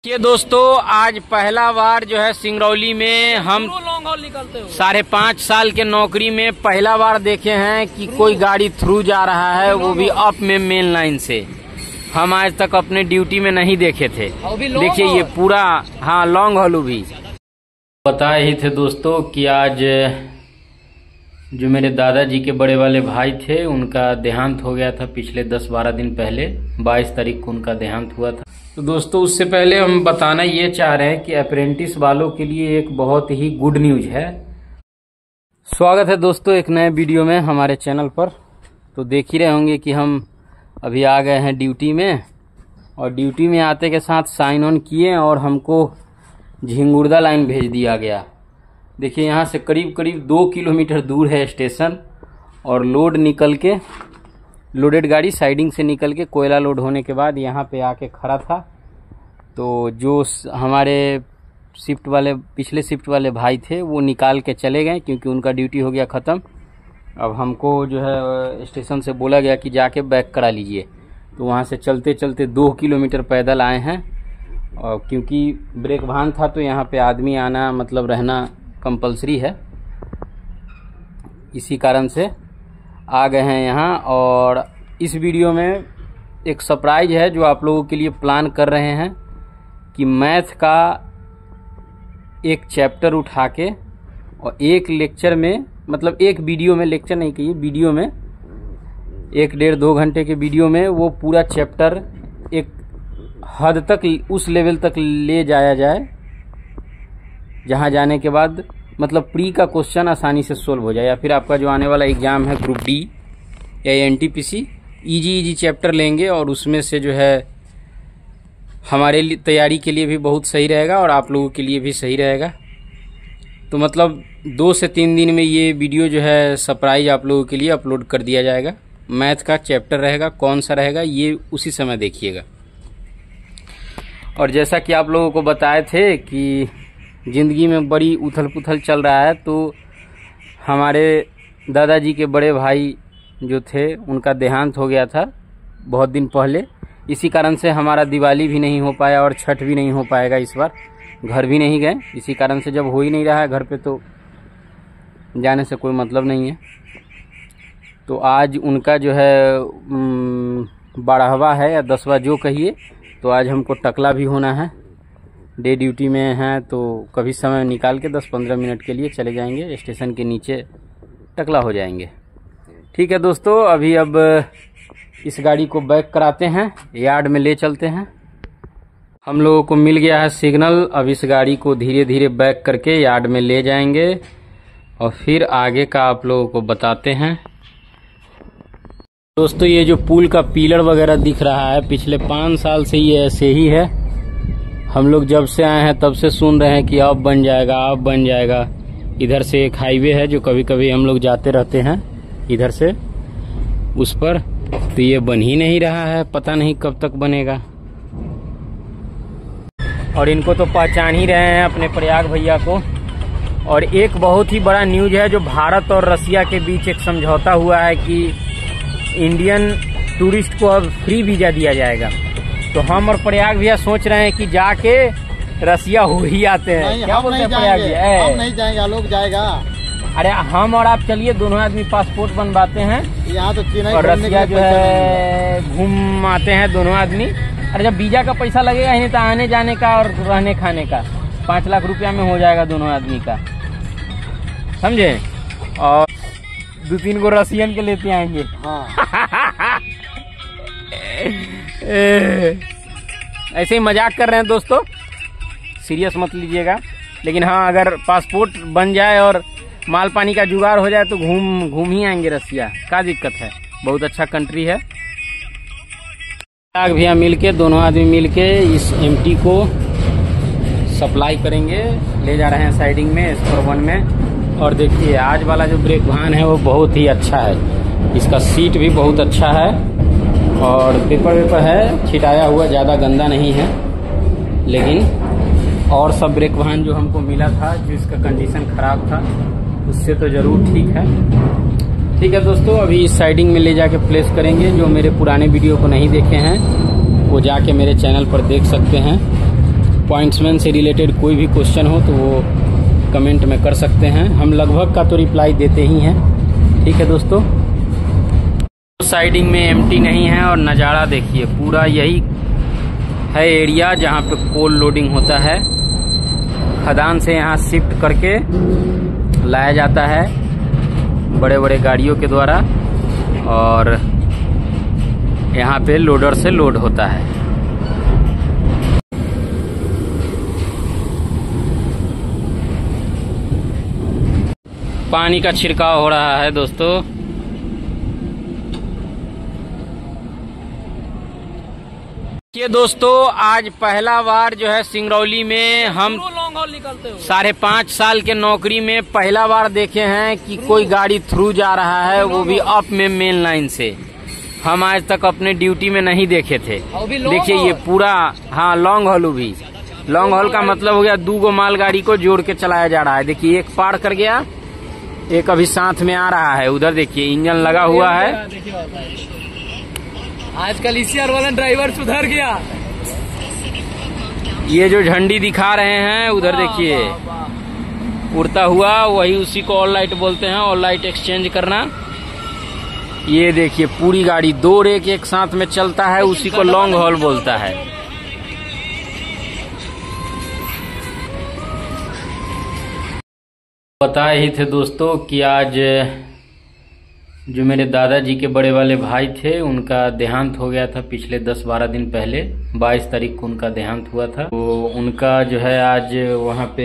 देखिए दोस्तों, आज पहला बार जो है सिंगरौली में हम 5.5 साल के नौकरी में पहला बार देखे हैं कि कोई गाड़ी थ्रू जा रहा है, वो भी अप में मेन लाइन से। हम आज तक अपने ड्यूटी में नहीं देखे थे। देखिए ये पूरा, हाँ, लॉन्ग हॉल भी। बताए ही थे दोस्तों कि आज जो मेरे दादाजी के बड़े वाले भाई थे, उनका देहांत हो गया था पिछले 10-12 दिन पहले। 22 तारीख को उनका देहांत हुआ था। तो दोस्तों उससे पहले हम बताना ये चाह रहे हैं कि अप्रेंटिस वालों के लिए एक बहुत ही गुड न्यूज है। स्वागत है दोस्तों एक नए वीडियो में हमारे चैनल पर। तो देख ही रहे होंगे कि हम अभी आ गए हैं ड्यूटी में, और ड्यूटी में आते के साथ साइन ऑन किए और हमको झिंगुर्दा लाइन भेज दिया गया। देखिए यहाँ से करीब करीब 2 किलोमीटर दूर है स्टेशन, और लोडेड गाड़ी साइडिंग से निकल के कोयला लोड होने के बाद यहाँ पे आके खड़ा था। तो जो हमारे शिफ्ट वाले, पिछले शिफ्ट वाले भाई थे, वो निकाल के चले गए क्योंकि उनका ड्यूटी हो गया ख़त्म। अब हमको जो है स्टेशन से बोला गया कि जाके बैक करा लीजिए। तो वहाँ से चलते चलते 2 किलोमीटर पैदल आए हैं, और क्योंकि ब्रेक भान था तो यहाँ पे आदमी आना मतलब रहना कंपलसरी है, इसी कारण से आ गए हैं यहाँ। और इस वीडियो में एक सरप्राइज है जो आप लोगों के लिए प्लान कर रहे हैं कि मैथ का एक चैप्टर उठा के और एक लेक्चर में, मतलब एक वीडियो में, लेक्चर नहीं कहिए, वीडियो में 1-1.5-2 घंटे के वीडियो में वो पूरा चैप्टर एक हद तक, उस लेवल तक ले जाया जाए जहाँ जाने के बाद मतलब प्री का क्वेश्चन आसानी से सोल्व हो जाए, या फिर आपका जो आने वाला एग्जाम है ग्रुप डी या एनटीपीसी, इजी चैप्टर लेंगे और उसमें से जो है हमारे तैयारी के लिए भी बहुत सही रहेगा और आप लोगों के लिए भी सही रहेगा। तो मतलब 2 से 3 दिन में ये वीडियो जो है सरप्राइज आप लोगों के लिए अपलोड कर दिया जाएगा। मैथ का चैप्टर रहेगा, कौन सा रहेगा ये उसी समय देखिएगा। और जैसा कि आप लोगों को बताए थे कि ज़िंदगी में बड़ी उथल पुथल चल रहा है, तो हमारे दादाजी के बड़े भाई जो थे उनका देहांत हो गया था बहुत दिन पहले। इसी कारण से हमारा दिवाली भी नहीं हो पाया और छठ भी नहीं हो पाएगा इस बार। घर भी नहीं गए, इसी कारण से जब हो ही नहीं रहा है घर पे तो जाने से कोई मतलब नहीं है। तो आज उनका जो है 12वां है या 10वां जो कहिए, तो आज हमको टकला भी होना है। डे ड्यूटी में हैं तो कभी समय निकाल के 10-15 मिनट के लिए चले जाएंगे स्टेशन के नीचे, टकला हो जाएंगे। ठीक है दोस्तों, अभी अब इस गाड़ी को बैक कराते हैं, यार्ड में ले चलते हैं। हम लोगों को मिल गया है सिग्नल। अब इस गाड़ी को धीरे धीरे बैक करके यार्ड में ले जाएंगे और फिर आगे का आप लोगों को बताते हैं। दोस्तों ये जो पुल का पिलर वगैरह दिख रहा है, पिछले 5 साल से ये ऐसे ही है। हम लोग जब से आए हैं तब से सुन रहे हैं कि अब बन जाएगा, अब बन जाएगा। इधर से एक हाईवे है जो कभी कभी हम लोग जाते रहते हैं इधर से उस पर, तो ये बन ही नहीं रहा है, पता नहीं कब तक बनेगा। और इनको तो पहचान ही रहे हैं अपने प्रयाग भैया को। और एक बहुत ही बड़ा न्यूज है जो भारत और रसिया के बीच एक समझौता हुआ है कि इंडियन टूरिस्ट को अब फ्री वीजा दिया जाएगा। तो हम और प्रयाग भैया सोच रहे हैं कि जाके रसिया हो ही आते हैं। क्या बोलते हैं प्रयाग भैया? हम नहीं जाएंगे, लोग जाएगा। अरे हम और आप चलिए, दोनों आदमी पासपोर्ट बनवाते हैं यहाँ तो और रसिया जो है घूम आते हैं दोनों आदमी। अरे जब वीजा का पैसा लगेगा ही नहीं तो आने जाने का और रहने खाने का 5 लाख रुपया में हो जाएगा दोनों आदमी का, समझे। और 2-3 को रसियन के लेते आएंगे। हाँ। ऐसे ही मजाक कर रहे हैं दोस्तों, सीरियस मत लीजिएगा। लेकिन हाँ, अगर पासपोर्ट बन जाए और माल पानी का जुगाड़ हो जाए तो घूम ही आएंगे रसिया, क्या दिक्कत है, बहुत अच्छा कंट्री है। भैया मिलके, दोनों आदमी मिलके इस एमटी को सप्लाई करेंगे, ले जा रहे हैं साइडिंग में S41 में। और देखिए आज वाला जो ब्रेक वाहन है वो बहुत ही अच्छा है, इसका सीट भी बहुत अच्छा है और पेपर है छिटाया हुआ, ज़्यादा गंदा नहीं है। लेकिन और सब ब्रेक वाहन जो हमको मिला था जिसका कंडीशन खराब था उससे तो ज़रूर ठीक है। ठीक है दोस्तों, अभी इस साइडिंग में ले जाके प्लेस करेंगे। जो मेरे पुराने वीडियो को नहीं देखे हैं वो जाके मेरे चैनल पर देख सकते हैं। पॉइंट्समैन से रिलेटेड कोई भी क्वेश्चन हो तो वो कमेंट में कर सकते हैं। हम लगभग का तो रिप्लाई देते ही हैं। ठीक है दोस्तों, साइडिंग में एम्प्टी नहीं है और नज़ारा देखिए, पूरा यही है एरिया जहाँ पे कोल लोडिंग होता है। खदान से यहाँ शिफ्ट करके लाया जाता है बड़े बड़े गाड़ियों के द्वारा और यहाँ पे लोडर से लोड होता है। पानी का छिड़काव हो रहा है दोस्तों। ये दोस्तों आज पहला बार जो है सिंगरौली में हम लॉन्ग हॉल निकलते हो 5.5 साल के नौकरी में पहला बार देखे हैं कि कोई गाड़ी थ्रू जा रहा है, वो भी अप में मेन लाइन से। हम आज तक अपने ड्यूटी में नहीं देखे थे। देखिए ये पूरा, हाँ लॉन्ग हॉल भी। लॉन्ग हॉल का मतलब हो गया 2 मालगाड़ी को जोड़ के चलाया जा रहा है। देखिए एक पार कर गया, एक अभी साथ में आ रहा है। उधर देखिए इंजन लगा हुआ है। आजकल ईसीआर वाला ड्राइवर सुधर गया। ये जो झंडी दिखा रहे हैं उधर देखिए उड़ता हुआ, वही उसी को ऑल लाइट बोलते हैं, ऑल लाइट एक्सचेंज करना। ये देखिए पूरी गाड़ी 2 रेक एक साथ में चलता है, उसी को लॉन्ग हॉल बोलता है। बताए ही थे दोस्तों कि आज जो मेरे दादाजी के बड़े वाले भाई थे उनका देहांत हो गया था पिछले 10-12 दिन पहले। 22 तारीख को उनका देहांत हुआ था। तो उनका जो है आज वहाँ पे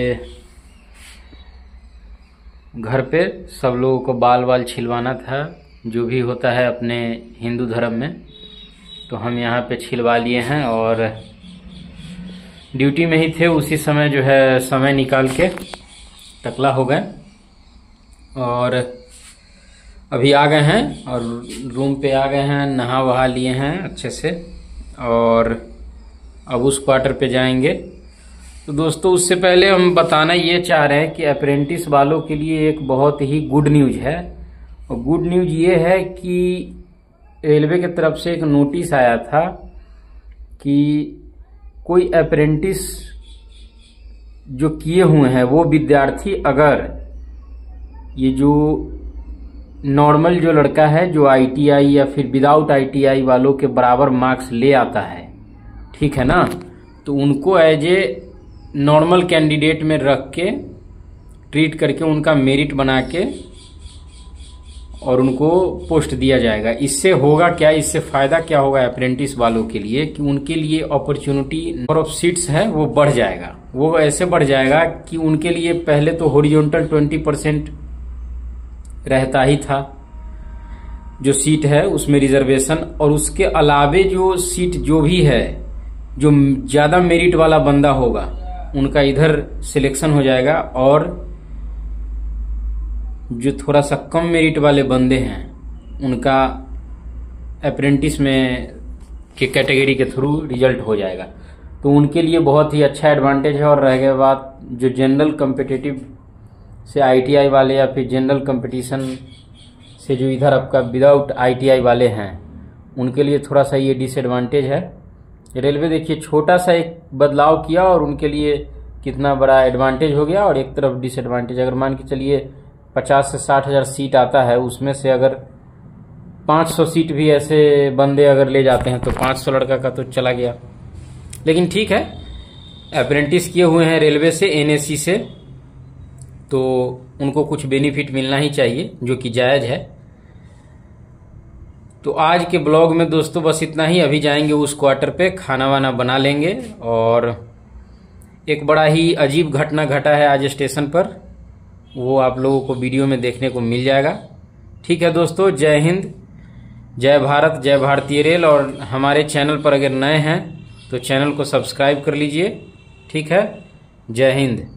घर पे सब लोगों को बाल छिलवाना था, जो भी होता है अपने हिंदू धर्म में। तो हम यहाँ पे छिलवा लिए हैं और ड्यूटी में ही थे, उसी समय जो है समय निकाल के टकला हो गए और अभी आ गए हैं और रूम पे आ गए हैं, नहा वहा लिए हैं अच्छे से और अब उस क्वार्टर पे जाएंगे। तो दोस्तों उससे पहले हम बताना ये चाह रहे हैं कि अप्रेंटिस वालों के लिए एक बहुत ही गुड न्यूज है। और गुड न्यूज ये है कि रेलवे की तरफ से एक नोटिस आया था कि कोई अप्रेंटिस जो किए हुए हैं वो विद्यार्थी अगर ये जो नॉर्मल जो लड़का है जो आईटीआई या फिर विदाउट आईटीआई वालों के बराबर मार्क्स ले आता है, ठीक है ना, तो उनको एज ए नॉर्मल कैंडिडेट में रख के ट्रीट करके उनका मेरिट बना के और उनको पोस्ट दिया जाएगा। इससे होगा क्या, इससे फायदा क्या होगा अप्रेंटिस वालों के लिए कि उनके लिए अपॉर्चुनिटी, नंबर ऑफ सीट्स है वो बढ़ जाएगा। वो ऐसे बढ़ जाएगा कि उनके लिए पहले तो हॉरिजॉन्टल 20% रहता ही था जो सीट है उसमें रिजर्वेशन, और उसके अलावे जो सीट जो भी है जो ज्यादा मेरिट वाला बंदा होगा उनका इधर सिलेक्शन हो जाएगा और जो थोड़ा सा कम मेरिट वाले बंदे हैं उनका अप्रेंटिस में के कैटेगरी के थ्रू रिजल्ट हो जाएगा। तो उनके लिए बहुत ही अच्छा एडवांटेज है। और रह गई बात जो जनरल कम्पिटिटिव से आईटीआई वाले या फिर जनरल कंपटीशन से जो इधर आपका विदाउट आईटीआई वाले हैं उनके लिए थोड़ा सा ये डिसएडवांटेज है। रेलवे देखिए छोटा सा एक बदलाव किया और उनके लिए कितना बड़ा एडवांटेज हो गया और एक तरफ डिसएडवांटेज। अगर मान के चलिए 50 से 60 हजार सीट आता है, उसमें से अगर 500 सीट भी ऐसे बंदे अगर ले जाते हैं तो 500 लड़का का तो चला गया। लेकिन ठीक है, अप्रेंटिस किए हुए हैं रेलवे से, एनएससी से, तो उनको कुछ बेनिफिट मिलना ही चाहिए जो कि जायज है। तो आज के ब्लॉग में दोस्तों बस इतना ही। अभी जाएंगे उस क्वार्टर पे, खाना वाना बना लेंगे और एक बड़ा ही अजीब घटना घटा है आज स्टेशन पर, वो आप लोगों को वीडियो में देखने को मिल जाएगा। ठीक है दोस्तों, जय हिंद, जय भारत, जय भारतीय रेल। और हमारे चैनल पर अगर नए हैं तो चैनल को सब्सक्राइब कर लीजिए। ठीक है, जय हिंद।